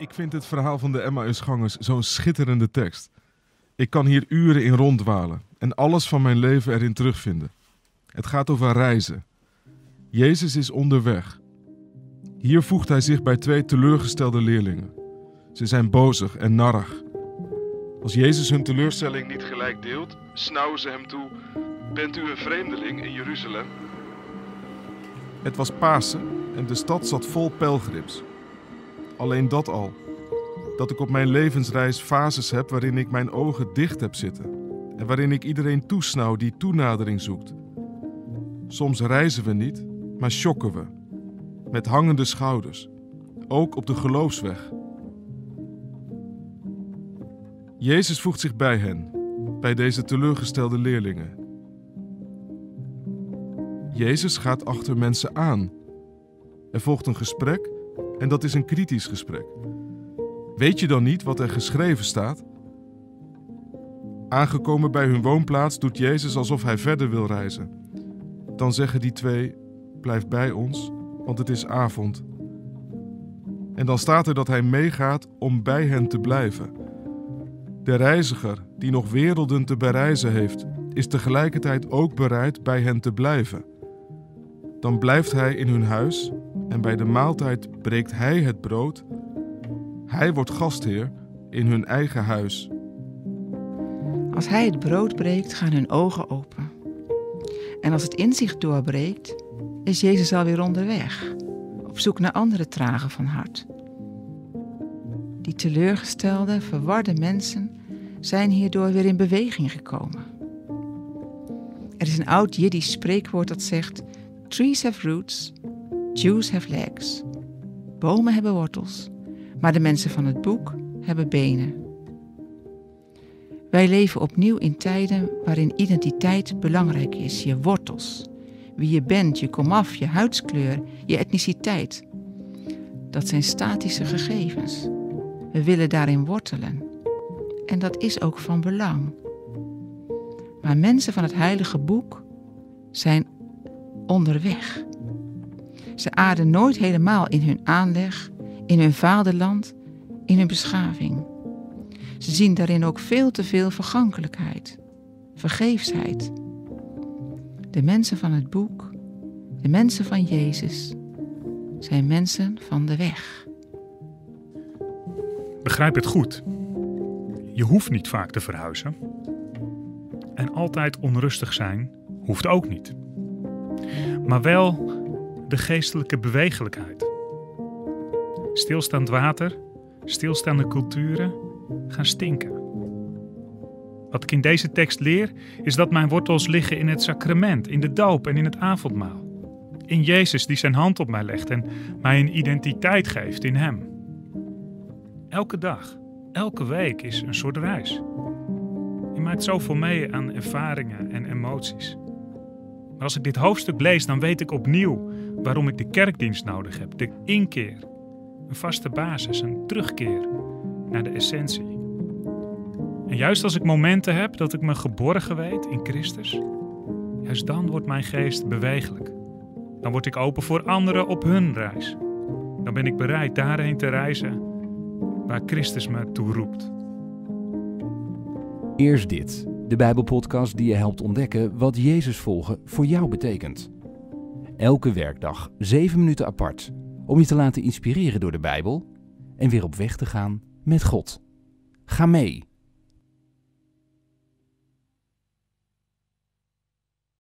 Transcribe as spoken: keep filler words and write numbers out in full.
Ik vind het verhaal van de Emmausgangers zo'n schitterende tekst. Ik kan hier uren in ronddwalen en alles van mijn leven erin terugvinden. Het gaat over reizen. Jezus is onderweg. Hier voegt hij zich bij twee teleurgestelde leerlingen. Ze zijn bozig en narrig. Als Jezus hun teleurstelling niet gelijk deelt, snauwen ze hem toe: bent u een vreemdeling in Jeruzalem? Het was Pasen en de stad zat vol pelgrims. Alleen dat al. Dat ik op mijn levensreis fases heb waarin ik mijn ogen dicht heb zitten. En waarin ik iedereen toesnauw die toenadering zoekt. Soms reizen we niet, maar shocken we. Met hangende schouders. Ook op de geloofsweg. Jezus voegt zich bij hen, bij deze teleurgestelde leerlingen. Jezus gaat achter mensen aan. Er volgt een gesprek en dat is een kritisch gesprek. Weet je dan niet wat er geschreven staat? Aangekomen bij hun woonplaats doet Jezus alsof hij verder wil reizen. Dan zeggen die twee: blijf bij ons, want het is avond. En dan staat er dat hij meegaat om bij hen te blijven. De reiziger die nog werelden te bereizen heeft, is tegelijkertijd ook bereid bij hen te blijven. Dan blijft hij in hun huis en bij de maaltijd breekt hij het brood. Hij wordt gastheer in hun eigen huis. Als hij het brood breekt, gaan hun ogen open. En als het inzicht doorbreekt, is Jezus alweer onderweg, op zoek naar andere tragen van hart. Die teleurgestelde, verwarde mensen zijn hierdoor weer in beweging gekomen. Er is een oud Jiddisch spreekwoord dat zegt: trees have roots, Jews have legs. Bomen hebben wortels, maar de mensen van het boek hebben benen. Wij leven opnieuw in tijden waarin identiteit belangrijk is. Je wortels, wie je bent, je komaf, je huidskleur, je etniciteit. Dat zijn statische gegevens. We willen daarin wortelen. En dat is ook van belang. Maar mensen van het heilige boek zijn onderweg. Ze aarden nooit helemaal in hun aanleg, in hun vaderland, in hun beschaving. Ze zien daarin ook veel te veel vergankelijkheid, vergeefsheid. De mensen van het boek, de mensen van Jezus, zijn mensen van de weg. Begrijp het goed. Je hoeft niet vaak te verhuizen. En altijd onrustig zijn hoeft ook niet. Maar wel de geestelijke bewegelijkheid. Stilstaand water, stilstaande culturen gaan stinken. Wat ik in deze tekst leer, is dat mijn wortels liggen in het sacrament, in de doop en in het avondmaal. In Jezus die zijn hand op mij legt en mij een identiteit geeft in Hem. Elke dag, elke week is een soort reis. Je maakt zoveel mee aan ervaringen en emoties. Maar als ik dit hoofdstuk lees, dan weet ik opnieuw waarom ik de kerkdienst nodig heb. De inkeer, een vaste basis, een terugkeer naar de essentie. En juist als ik momenten heb dat ik me geborgen weet in Christus, juist dan wordt mijn geest bewegelijk. Dan word ik open voor anderen op hun reis. Dan ben ik bereid daarheen te reizen waar Christus me toe roept. Eerst dit, de Bijbelpodcast die je helpt ontdekken wat Jezus volgen voor jou betekent. Elke werkdag zeven minuten apart, om je te laten inspireren door de Bijbel en weer op weg te gaan met God. Ga mee